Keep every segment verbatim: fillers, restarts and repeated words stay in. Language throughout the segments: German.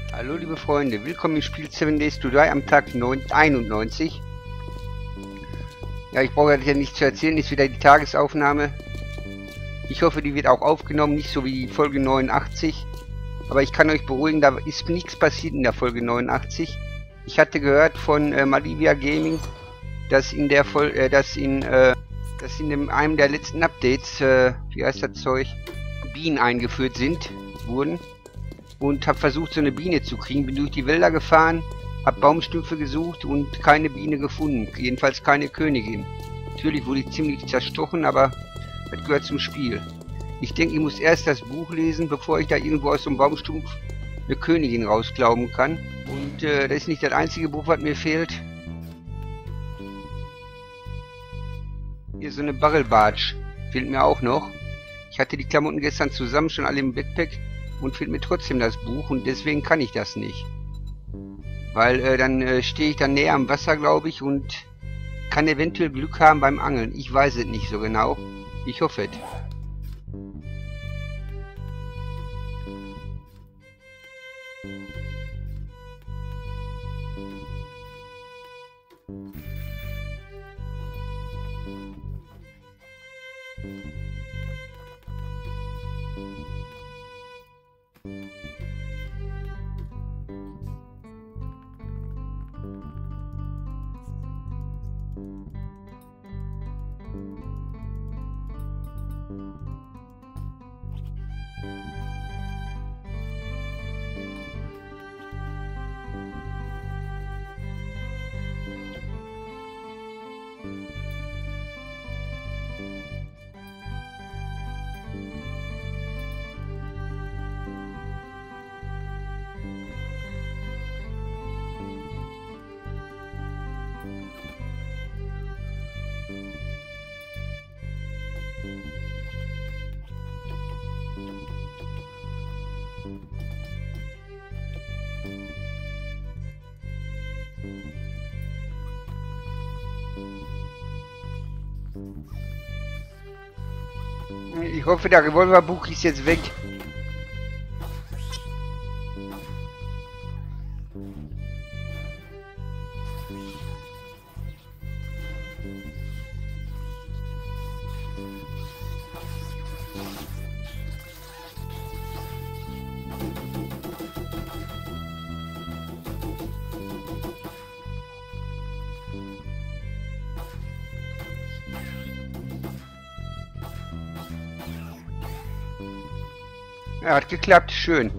Hallo liebe Freunde, willkommen im Spiel Seven Days to Die am Tag einundneunzig. Ja, ich brauche ja nicht zu erzählen, ist wieder die Tagesaufnahme. Ich hoffe, die wird auch aufgenommen, nicht so wie die Folge neunundachtzig. Aber ich kann euch beruhigen, da ist nichts passiert in der Folge neunundachtzig. Ich hatte gehört von äh, Malivia Gaming, dass in der Vol äh, dass in äh, dass in dem, einem der letzten Updates, äh, wie heißt das Zeug, Bienen eingeführt sind, wurden. Und habe versucht, so eine Biene zu kriegen. Bin durch die Wälder gefahren, habe Baumstümpfe gesucht und keine Biene gefunden. Jedenfalls keine Königin. Natürlich wurde ich ziemlich zerstochen, aber das gehört zum Spiel. Ich denke, ich muss erst das Buch lesen, bevor ich da irgendwo aus so einem Baumstumpf eine Königin rausglauben kann. Und äh, das ist nicht das einzige Buch, was mir fehlt. Hier so eine Barrelbarge fehlt mir auch noch. Ich hatte die Klamotten gestern zusammen, schon alle im Backpack. Und fehlt mir trotzdem das Buch und deswegen kann ich das nicht. Weil äh, dann äh, stehe ich dann näher am Wasser, glaube ich, und kann eventuell Glück haben beim Angeln. Ich weiß es nicht so genau. Ich hoffe es. Ich hoffe, der Revolverbuch ist jetzt weg. Ja, hat geklappt, schön.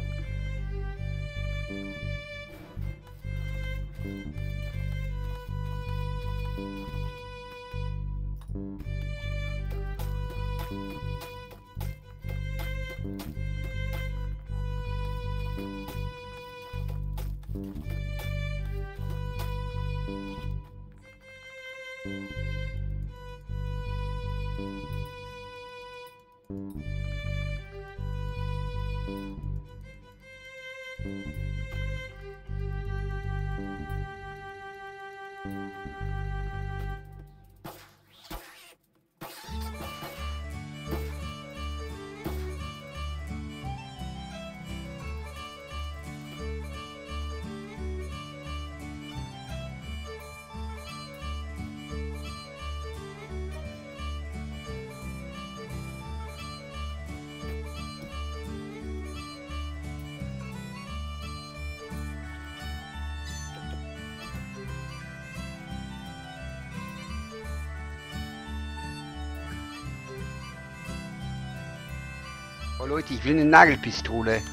Oh Leute, ich will eine Nagelpistole.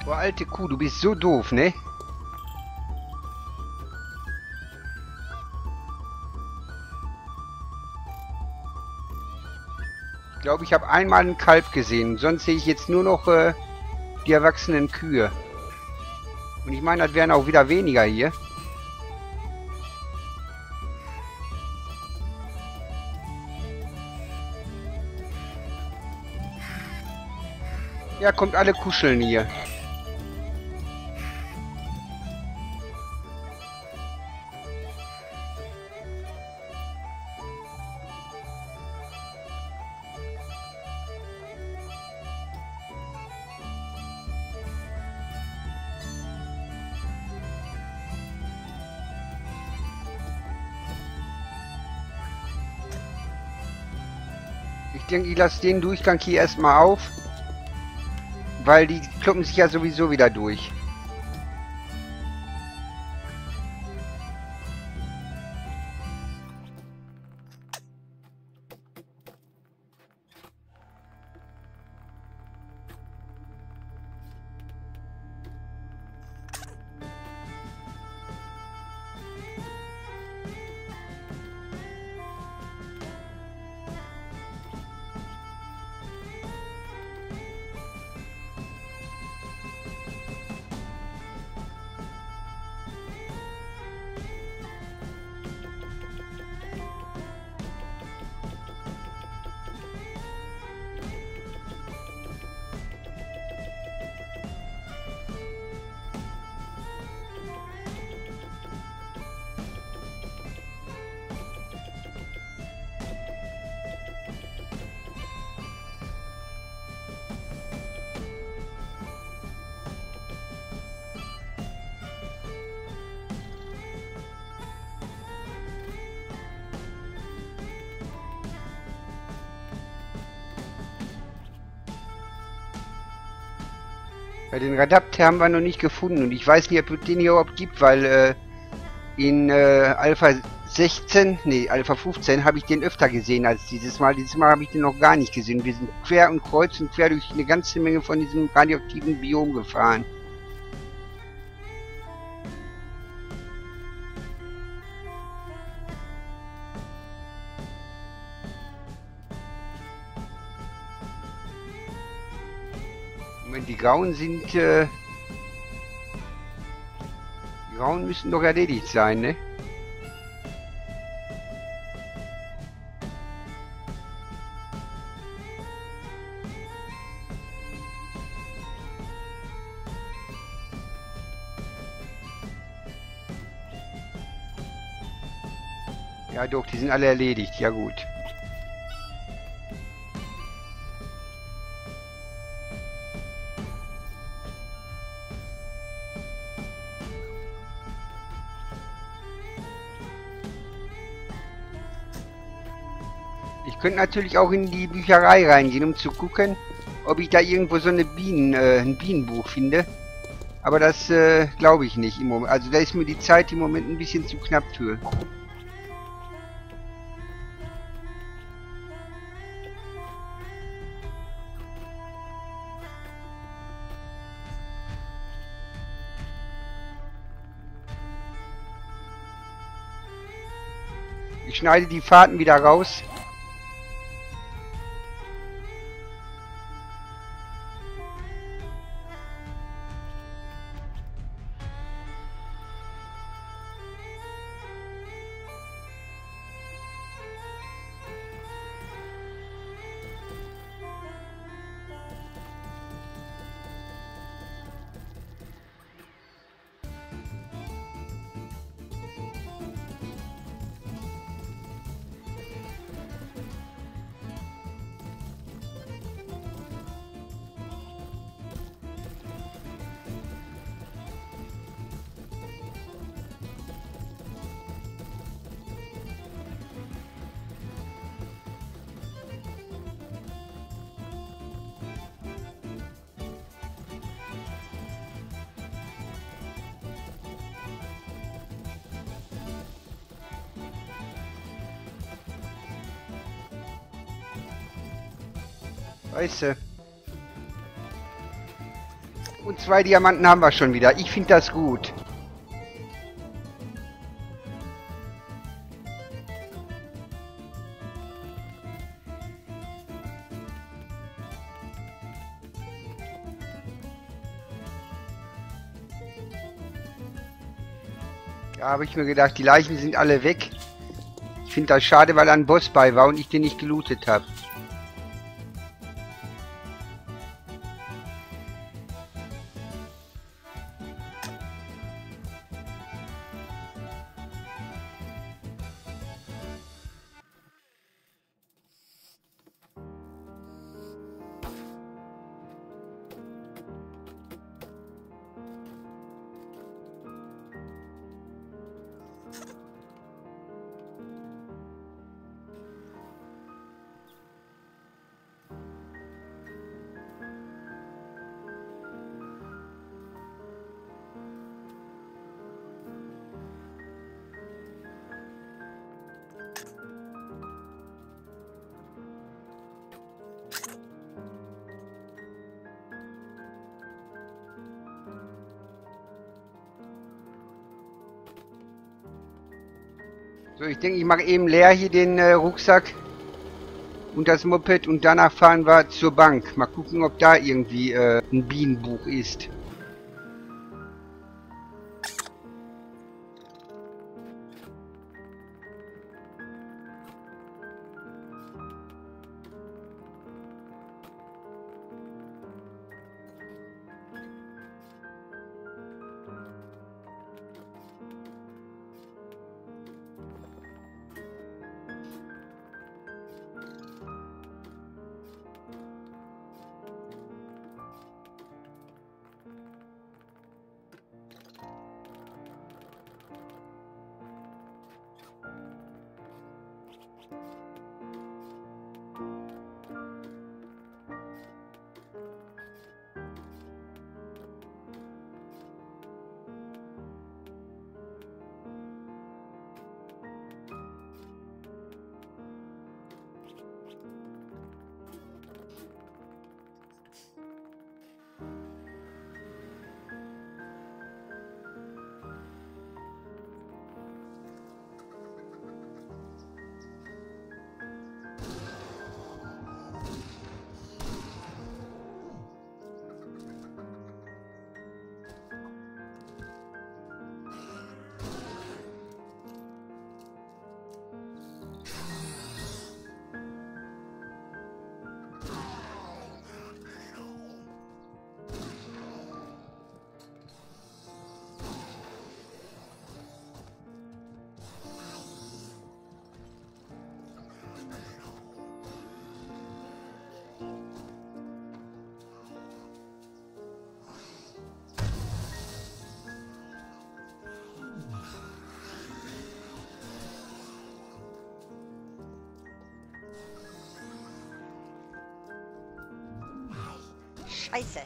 Boah, alte Kuh, du bist so doof, ne? Ich glaube, ich habe einmal ein Kalb gesehen. Sonst sehe ich jetzt nur noch äh, die erwachsenen Kühe. Und ich meine, das wären auch wieder weniger hier. Ja, kommt alle kuscheln hier. Ich denke, ich lasse den Durchgang hier erstmal auf. Weil die kloppen sich ja sowieso wieder durch. Ja, den Adapter haben wir noch nicht gefunden und ich weiß nicht, ob es den hier überhaupt gibt, weil äh, in äh, Alpha sechzehn, nee, Alpha fünfzehn habe ich den öfter gesehen als dieses Mal. Dieses Mal habe ich den noch gar nicht gesehen. Wir sind quer und kreuz und quer durch eine ganze Menge von diesem radioaktiven Biom gefahren. Moment, die Grauen sind, äh, die Grauen müssen doch erledigt sein, ne? Ja doch, die sind alle erledigt, ja gut. Ich könnte natürlich auch in die Bücherei reingehen, um zu gucken, ob ich da irgendwo so eine Bienen, äh, ein Bienenbuch finde. Aber das äh, glaube ich nicht im Moment. Also da ist mir die Zeit im Moment ein bisschen zu knapp für. Ich schneide die Fahrten wieder raus. Scheiße. Und zwei Diamanten haben wir schon wieder. Ich finde das gut. Da habe ich mir gedacht, die Leichen sind alle weg. Ich finde das schade, weil ein Boss bei war und ich den nicht gelootet habe. So, ich denke, ich mache eben leer hier den äh, Rucksack und das Moped und danach fahren wir zur Bank. Mal gucken, ob da irgendwie äh, ein Bienenbuch ist. Scheiße.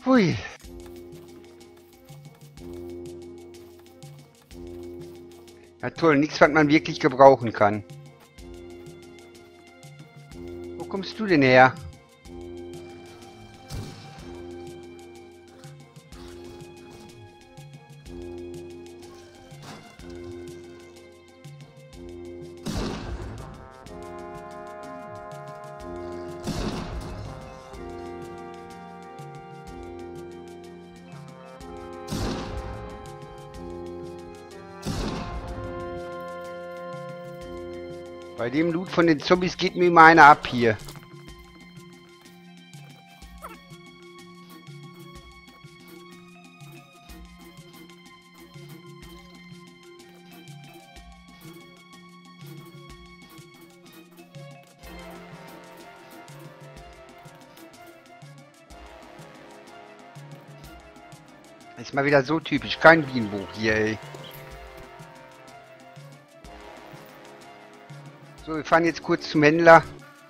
Hui. Ja toll, nichts, was man wirklich gebrauchen kann. Wo kommst du denn her? Bei dem Loot von den Zombies geht mir immer einer ab hier. Ist mal wieder so typisch, kein Bienenbuch hier, ey. So, wir fahren jetzt kurz zum Händler.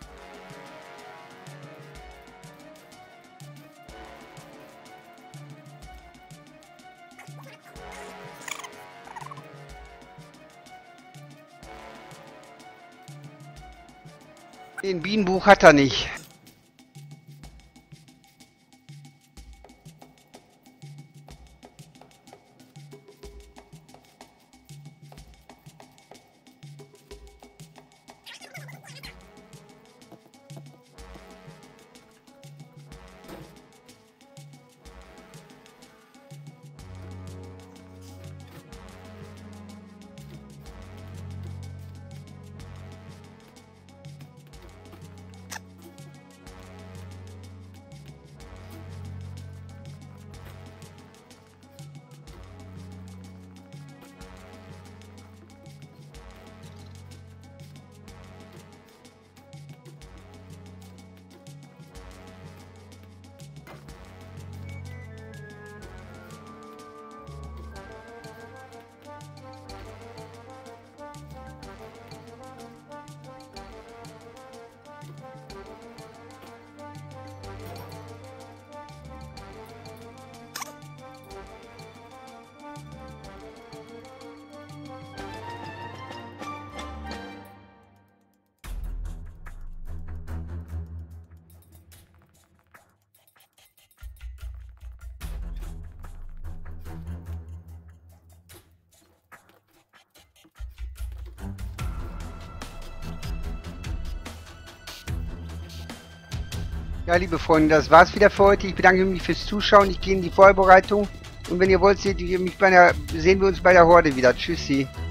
Den Bienenbuch hat er nicht. Ja, liebe Freunde, das war's wieder für heute. Ich bedanke mich fürs Zuschauen. Ich gehe in die Vorbereitung. Und wenn ihr wollt, seht ihr mich bei der, sehen wir uns bei der Horde wieder. Tschüssi.